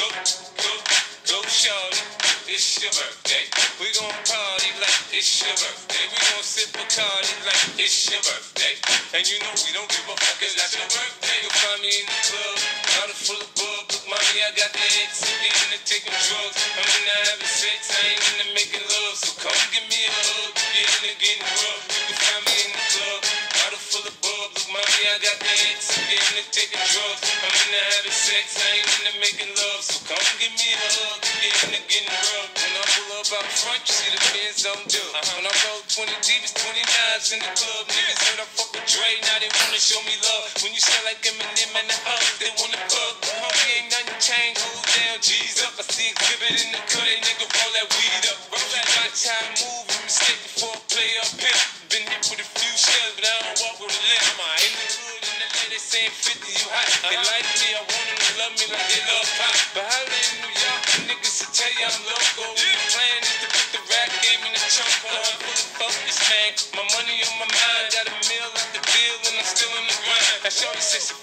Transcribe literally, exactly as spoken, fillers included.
Go, go, go, shorty. It's your birthday. We gon' party like it's your birthday. We gon' sip Bacardi like it's your birthday. And you know we don't give a fuck, it's not your birthday. You'll find me in the club, bottle full of bub. Look, mommy, I got the X, I'm into taking drugs. I'm into having sex, I ain't into making love. So come give me a hug, get into getting rough. You can find me in the club, bottle full of bub. Look, mommy, I got the X, I'm into taking drugs. I'm into having sex, I ain't into making love. So come give me a hug, get into getting rough. When I pull up out front, you see the Benz on dub. Uh-huh. When I roll twenty deep, it's twenty-nines in the club. Niggas heard I fuck with Dre, now they wanna show me love. When you sound like Eminem and the others, they wanna fuck. Homie, ain't nothing changed, hold down, G's up. I see exhibit in the cut, they nigga roll that weed up. Roll that watch how I move, and mistake before I play up here. Been hit with a few shells, but I don't walk with a limp. In the hood, in the L A, they saying fifty, you hot. They like me, I want them to love me like they love pop. But holla in New York, the niggas will tell you I'm loco. The plan is to put the rap game in the trunk. I'm full of focus, man. My money on my mind, got a meal at the bill, and I'm still in the grind. Now shorty says she